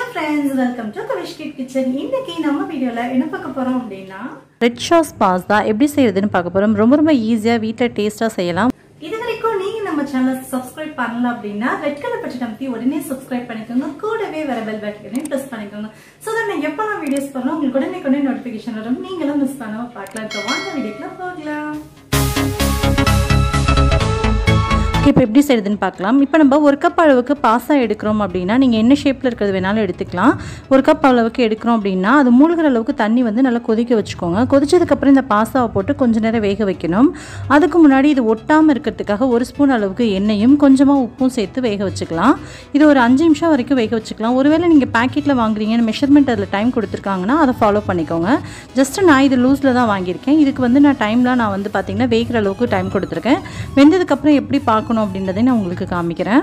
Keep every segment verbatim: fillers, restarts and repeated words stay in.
friends, welcome to Kavish Kid Kitchen. இன்னைக்கு நம்ம வீடியோல என்ன பார்க்க போறோம் அப்படினா ரெட் சாஸ் பாஸ்தா எப்படி செய்யறதுன்னு பார்க்க போறோம். ரொம்ப ரொம்ப ஈஸியா வீட்ல டேஸ்டா செய்யலாம். இதுவரைக்கும் நீங்க நம்ம சேனலை சப்ஸ்கிரைப் பண்ணல அப்படினா ரெட் கலர் பட்டன் அமுத்தி உடனே சப்ஸ்கிரைப் பண்ணிக்கோங்க. கூடவே வர பெல் பட்டனை பிரஸ் பண்ணிக்கோங்க. சோ that நான் எப்ப நான் வீடியோஸ் போடுறேன் உங்களுக்கு உடனே உடனே நோட்டிஃபிகேஷன் வரும். நீங்களும் மிஸ் பண்ணாம பார்க்கலாம். சோ வாங்க வீடியோக்குள்ள போகலாம். இப்போ எப்படி செய்யறதுன்னு பார்க்கலாம். இப்போ நம்ம ஒரு கப் அளவுக்கு பாஸ்தா எடுக்கிறோம் அப்படின்னா நீங்கள் என்ன ஷேப்பில் இருக்கிறது வேணாலும் எடுத்துக்கலாம். ஒரு கப் அளவுக்கு எடுக்கிறோம் அப்படின்னா அது மூழ்கிற அளவுக்கு தண்ணி வந்து நல்லா கொதிக்க வச்சுக்கோங்க. கொதிச்சதுக்கப்புறம் இந்த பாஸ்தாவை போட்டு கொஞ்சம் நேரம் வேக வைக்கணும். அதுக்கு முன்னாடி இது ஒட்டாமல் இருக்கிறதுக்காக ஒரு ஸ்பூன் அளவுக்கு எண்ணெயும் கொஞ்சமாக உப்பும் சேர்த்து வேக வச்சுக்கலாம். இது ஒரு அஞ்சு நிமிஷம் வரைக்கும் வேக வச்சுக்கலாம். ஒருவேளை நீங்கள் பேக்கெட்டில் வாங்குறீங்கன்னு மெஷர்மெண்ட் அதில் டைம் கொடுத்துருக்காங்கன்னா அதை ஃபாலோ பண்ணிக்கோங்க. ஜஸ்ட் நான் இது லூஸில் தான் வாங்கியிருக்கேன். இதுக்கு வந்து நான் டைம்லாம் நான் வந்து பார்த்திங்கன்னா வேகிற அளவுக்கு டைம் கொடுத்துருக்கேன். வெந்ததுக்கப்புறம் எப்படி பார்க்கணும் அப்படின்றதை நான் உங்களுக்கு காமிக்கிறேன்.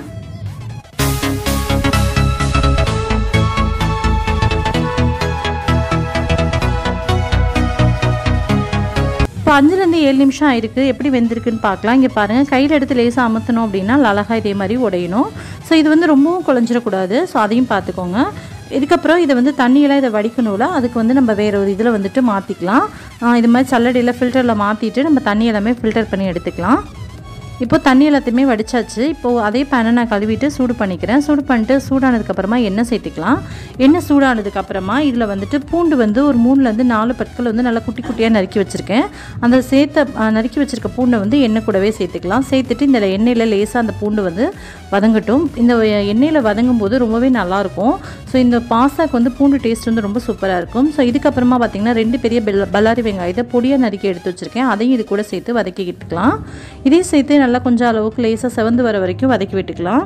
இப்போ அஞ்சுலேருந்து ஏழு நிமிஷம் ஆயிருக்கு. எப்படி வெந்திருக்குன்னு பார்க்கலாம். இங்கே பாருங்கள், கையில் எடுத்து லேசாக அமுத்தணும் அப்படின்னா அழகாக இதே மாதிரி உடையணும். ஸோ இது வந்து ரொம்பவும் குழஞ்சிடக்கூடாது. ஸோ அதையும் பார்த்துக்கோங்க. இதுக்கப்புறம் இதை வந்து தண்ணியெல்லாம் இதை வடிக்கணும்ல, அதுக்கு வந்து நம்ம வேறு ஒரு இதில் வந்துட்டு மாற்றிக்கலாம். இது மாதிரி சல்லடையில் ஃபில்டரில் மாற்றிட்டு நம்ம தண்ணி எல்லாமே ஃபில்டர் பண்ணி எடுத்துக்கலாம். இப்போ தண்ணி எல்லாத்தையுமே வடிச்சாச்சு. இப்போது அதே பேனை நான் கழுவிட்டு சூடு பண்ணிக்கிறேன். சூடு பண்ணிட்டு சூடானதுக்கப்புறமா எண்ணெய் சேர்த்துக்கலாம். எண்ணெய் சூடானதுக்கப்புறமா இதில் வந்துட்டு பூண்டு வந்து ஒரு மூணுலேருந்து நாலு பற்கள் வந்து நல்லா குட்டி குட்டியாக நறுக்கி வச்சுருக்கேன். அந்த சேர்த்த நறுக்கி வச்சுருக்க பூண்டை வந்து எண்ணெய் கூடவே சேர்த்துக்கலாம். சேர்த்துட்டு இந்த எண்ணெயில் லேசாக அந்த பூண்டு வந்து வதங்கட்டும். இந்த எண்ணெயில் வதங்கும் போது ரொம்பவே நல்லாயிருக்கும். ஸோ இந்த பாஸ்தாக்கு வந்து பூண்டு டேஸ்ட் வந்து ரொம்ப சூப்பராக இருக்கும். ஸோ இதுக்கப்புறமா பார்த்திங்கன்னா ரெண்டு பெரிய பெல் பல்லாரி வெங்காயத்தை பொடியாக நறுக்கி எடுத்து வச்சுருக்கேன். அதையும் இது கூட சேர்த்து வதக்கிக்கிட்டுக்கலாம். இதையும் சேர்த்து நல்லா கொஞ்சம் அளவுக்கு லேசாக செவந்து வர வரைக்கும் வதக்கி விட்டுக்கலாம்.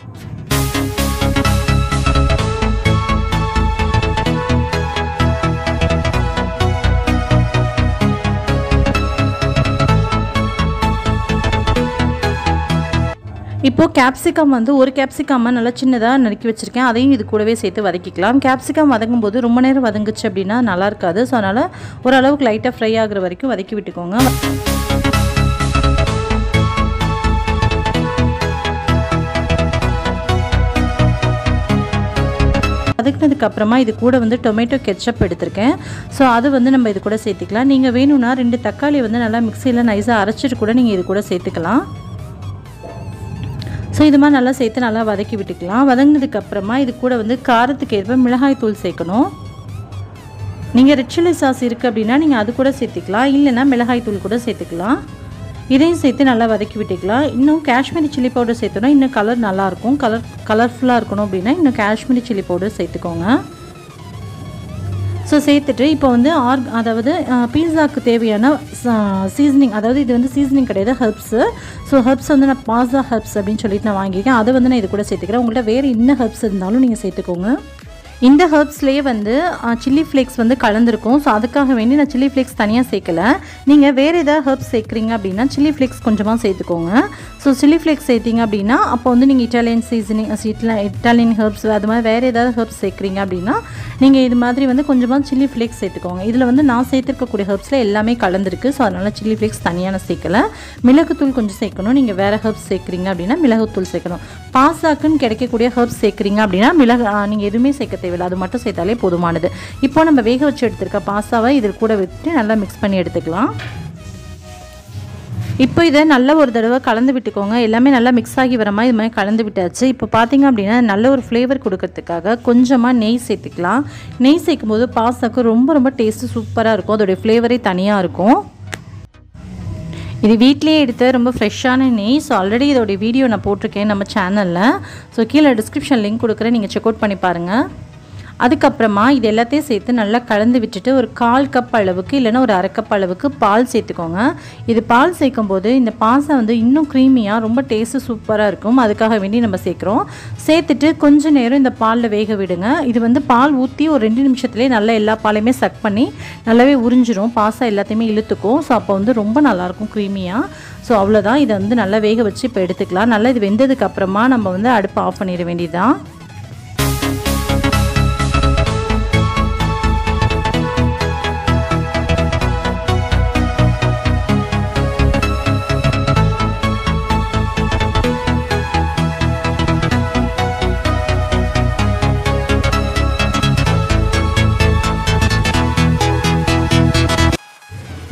இப்போ கேப்சிகம் வந்து ஒரு கேப்சிகம் நல்லா சின்னதாக நறுக்கி வச்சுருக்கேன். அதையும் இது கூடவே சேர்த்து வதக்கிக்கலாம். கேப்சிகம் வதங்கும் போது ரொம்ப நேரம் வதங்குச்சு அப்படின்னா நல்லா இருக்காது. ஸோ அதனால் ஓரளவுக்கு லைட்டாக ஃப்ரை ஆகிற வரைக்கும் வதக்கி விட்டுக்கோங்க. வதக்கினதுக்கு அப்புறமா இது கூட வந்து டொமேட்டோ கெட்சப் எடுத்திருக்கேன். ஸோ அது வந்து நம்ம இது கூட சேர்த்துக்கலாம். நீங்கள் வேணும்னா ரெண்டு தக்காளி வந்து நல்லா மிக்சியில் நைஸாக அரைச்சிட்டு கூட நீங்கள் இது கூட சேர்த்துக்கலாம். ஸோ இது மாதிரி நல்லா சேர்த்து நல்லா வதக்கி விட்டுக்கலாம். வதங்கினதுக்கப்புறமா இது கூட வந்து காரத்துக்கு ஏற்ப மிளகாய் தூள் சேர்க்கணும். நீங்கள் ரெட் சில்லி சாஸ் இருக்குது அப்படின்னா நீங்கள் அது கூட சேர்த்துக்கலாம். இல்லைன்னா மிளகாய் தூள் கூட சேர்த்துக்கலாம். இதையும் சேர்த்து நல்லா வதக்கி விட்டுக்கலாம். இன்னும் காஷ்மீரி சில்லி பவுடர் சேர்த்தோன்னா இன்னும் கலர் நல்லாயிருக்கும். கலர் கலர்ஃபுல்லாக இருக்கணும் அப்படின்னா இன்னும் காஷ்மீரி சில்லி பவுடர் சேர்த்துக்கோங்க. ஸோ சேர்த்துட்டு இப்போ வந்து ஆர்க் அதாவது பீஸாவுக்கு தேவையான சீசனிங், அதாவது இது வந்து சீசனிங் கிடையாது, ஹெர்ப்ஸு. ஸோ ஹெர்ப்ஸ் வந்து நான் பாஸ்தா ஹெர்ப்ஸ் அப்படின்னு சொல்லிட்டு நான் வாங்கியிருக்கேன். அதை வந்து நான் இது கூட சேர்த்துக்கிறேன். உங்கள்கிட்ட வேறு என்ன ஹெர்ப்ஸ் இருந்தாலும் நீங்கள் சேர்த்துக்கோங்க. இந்த ஹெர்ப்ஸ்லேயே வந்து சில்லி ஃப்ளேக்ஸ் வந்து கலந்துருக்கும். ஸோ அதுக்காக வேண்டி நான் சில்லி ஃப்ளேக்ஸ் தனியாக சேர்க்கலை. நீங்கள் வேறு ஏதாவது ஹெர்ப்ஸ் சேர்க்குறீங்க அப்படின்னா சில்லி ஃப்ளேக்ஸ் கொஞ்சமாக சேர்த்துக்கோங்க. ஸோ சில்லி ஃப்ளேக்ஸ் சேர்த்திங்க அப்படின்னா அப்போ வந்து நீங்கள் இட்டாலியன் சீசனிங் இட்டாலியன் ஹெர்ப்ஸ் அது மாதிரி வேறு ஏதாவது ஹெர்ப்ஸ் சேர்க்குறீங்க அப்படின்னா நீங்கள் இது மாதிரி வந்து கொஞ்சமாக சில்லி ஃப்ளேக்ஸ் சேர்த்துக்கோங்க. இதில் வந்து நான் சேர்த்துருக்கக்கூடிய ஹெர்ப்ஸில் எல்லாமே கலந்துருக்கு. ஸோ அதனால் சில்லி ஃப்ளேக்ஸ் தனியாக நான் சேர்க்கலை. மிளகுத்தூள் கொஞ்சம் சேர்க்கணும். நீங்கள் வேறு ஹெர்ப்ஸ் சேர்க்குறீங்க அப்படின்னா மிளகுத்தூள் சேர்க்கணும். பாஸ்தாக்குன்னு கிடைக்கக்கூடிய ஹெர்ப்ஸ் சேர்க்குறீங்க அப்படின்னா மிளகு நீங்கள் எதுவுமே சேர்க்க தேவையில்லை, அது மட்டும் சேர்த்தாலே போதுமானது. இப்போ நம்ம வேக வச்சு எடுத்துருக்க பாஸ்தாவை இதில் கூட விட்டு நல்லா மிக்ஸ் பண்ணி எடுத்துக்கலாம். இப்போ இதை நல்ல ஒரு தடவை கலந்து விட்டுக்கோங்க. எல்லாமே நல்லா மிக்ஸ் ஆகி வர மாதிரி இது மாதிரி கலந்து விட்டாச்சு. இப்போ பார்த்தீங்க அப்படின்னா நல்ல ஒரு ஃப்ளேவர் கொடுக்கறதுக்காக கொஞ்சமாக நெய் சேர்த்துக்கலாம். நெய் சேர்க்கும் போது பாஸ்தாக்கு ரொம்ப ரொம்ப டேஸ்ட்டு சூப்பராக இருக்கும். அதோடைய ஃப்ளேவரே தனியாக இருக்கும். இது வீட்லேயே எடுத்த ரொம்ப ஃப்ரெஷ்ஷான நெய். ஸோ ஆல்ரெடி இதோடைய வீடியோ நான் போட்டிருக்கேன் நம்ம சேனலில். ஸோ கீழே டிஸ்கிரிப்ஷன் லிங்க் கொடுக்குறேன், நீங்கள் செக் அவுட் பண்ணி பாருங்கள். அதுக்கப்புறமா இது எல்லாத்தையும் சேர்த்து நல்லா கலந்து விட்டுட்டு ஒரு கால் கப் அளவுக்கு இல்லைன்னா ஒரு அரை கப் அளவுக்கு பால் சேர்த்துக்கோங்க. இது பால் சேர்க்கும் போது இந்த பாஸ்தா வந்து இன்னும் க்ரீமியாக ரொம்ப டேஸ்ட்டு சூப்பராக இருக்கும். அதுக்காக வேண்டி நம்ம சேர்க்குறோம். சேர்த்துட்டு கொஞ்சம் நேரம் இந்த பாலில் வேக விடுங்க. இது வந்து பால் ஊற்றி ஒரு ரெண்டு நிமிஷத்துலேயே நல்லா எல்லா பாலையுமே சக் பண்ணி நல்லாவே உறிஞ்சிரும். பாஸ்தா எல்லாத்தையுமே இழுத்துக்கும். ஸோ அப்போ வந்து ரொம்ப நல்லாயிருக்கும் க்ரீமியாக. ஸோ அவ்வளோதான். இதை வந்து நல்லா வேக வச்சு இப்போ எடுத்துக்கலாம். நல்லா இது வெந்ததுக்கப்புறமா நம்ம வந்து அடுப்பை ஆஃப் பண்ணிட வேண்டியதுதான்.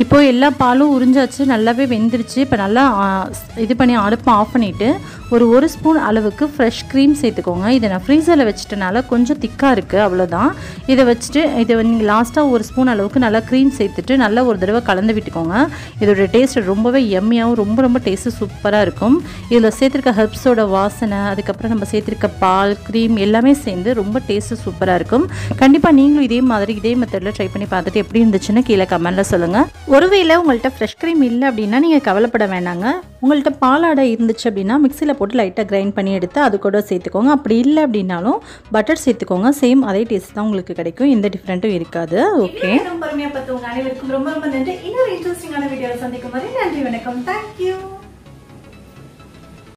இப்போது எல்லா பாலும் உறிஞ்சாச்சு, நல்லாவே வெந்துருச்சு. இப்போ நல்லா இது பண்ணி அடுப்பை ஆஃப் பண்ணிவிட்டு ஒரு ஒரு ஸ்பூன் அளவுக்கு ஃப்ரெஷ் க்ரீம் சேர்த்துக்கோங்க. இதை நான் ஃப்ரீசரில் வச்சுட்டனால கொஞ்சம் திக்காக இருக்குது, அவ்வளோதான். இதை வச்சுட்டு இதை நீங்கள் லாஸ்ட்டாக ஒரு ஸ்பூன் அளவுக்கு நல்லா க்ரீம் சேர்த்துட்டு நல்லா ஒரு தடவை கலந்து விட்டுக்கோங்க. இதோட டேஸ்ட் ரொம்பவே எம்மியாகவும் ரொம்ப ரொம்ப டேஸ்ட்டு சூப்பராக இருக்கும். இதில் சேர்த்துருக்க ஹெர்ப்ஸோட வாசனை, அதுக்கப்புறம் நம்ம சேர்த்துருக்க பால், க்ரீம் எல்லாமே சேர்ந்து ரொம்ப டேஸ்ட்டு சூப்பராக இருக்கும். கண்டிப்பாக நீங்களும் இதே மாதிரி இதே மெத்தடில் ட்ரை பண்ணி பார்த்துட்டு எப்படி இருந்துச்சுன்னு கீழே கமெண்ட்டில் சொல்லுங்கள். ஒருவேளை உங்கள்கிட்ட ஃப்ரெஷ் க்ரீம் இல்லை அப்படின்னா நீங்கள் கவலைப்பட வேண்டாங்க. உங்கள்கிட்ட பாலாடை இருந்துச்சு அப்படின்னா மிக்சியில் போட்டு லைட்டாக கிரைண்ட் பண்ணி எடுத்து அது கூட சேர்த்துக்கோங்க. அப்படி இல்லை அப்படின்னாலும் பட்டர் சேர்த்துக்கோங்க. சேம் அதே டேஸ்ட் தான் உங்களுக்கு கிடைக்கும், எந்த டிஃப்ரெண்ட்டும் இருக்காது. ஓகே, பொறுமையாக பார்த்து உங்கள் அனைவருக்கும் ரொம்ப ரொம்ப நன்றி. இன்னொரு இன்ட்ரெஸ்டிங்கான வீடியோவில் சந்திக்கும் வரை நன்றி, வணக்கம், தேங்க்யூ.